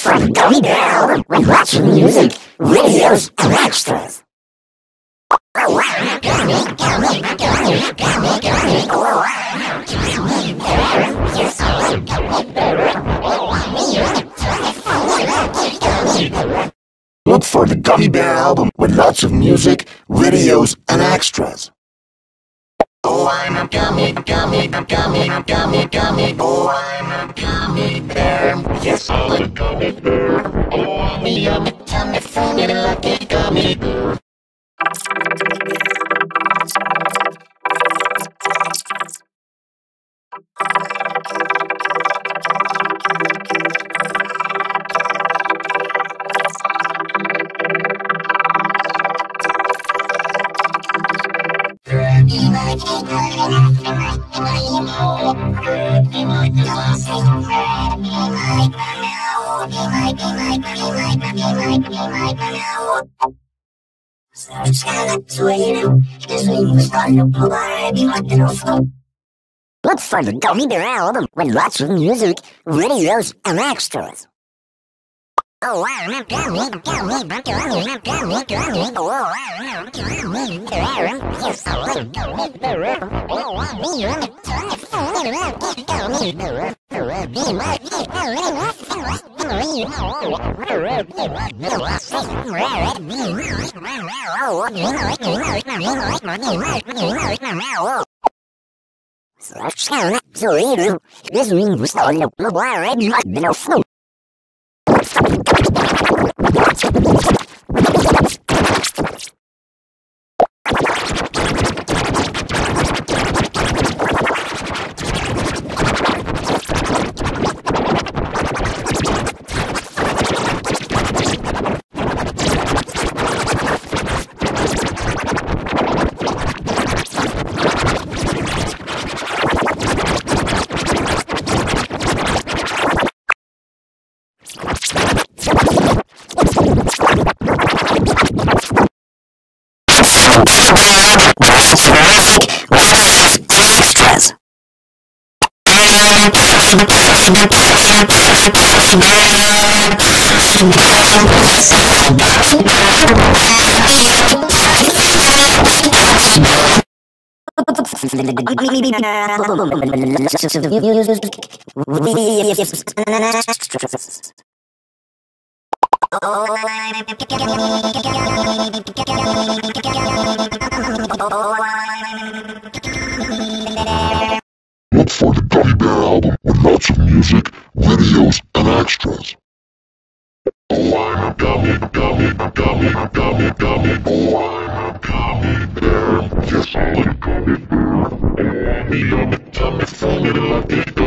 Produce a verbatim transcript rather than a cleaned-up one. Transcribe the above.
for the Gummy Bear album with lots of music, videos, and extras. Oh, I'm a gummy, gummy, gummy, gummy, gummy. Oh, I'm a gummy bear. Yes, I'm a gummy bear. Oh, I'm a gummy bear. Look for the Gummy Bear album with lots of music, videos, and extras. Oh, I'm a gummy, gummy, gummy, gummy, gummy. Oh, I'm a gummy bear. Yes, I'm a gummy bear. Oh, I'm a yummy, tummy, funny, lucky gummy bear. Look for the Gummy Bear album with lots of music, videos, and extras. Oh, I'm a gummy, gummy, gummy, gummy, gummy. Oh, I'm a gummy bear. Yes, I'm a gummy bear. Oh, I'm a yummy, tiny, funny, lucky gummy bear. Be my This means all the red no float. Look for the Gummy Bear album with lots of music, videos, and extras. Oh, I'm a gummy, gummy, gummy, gummy, gummy. Oh, I'm a gummy bear. Yes, I'm a gummy bear. Oh, I'm a yummy, tummy, funny, lucky gummy.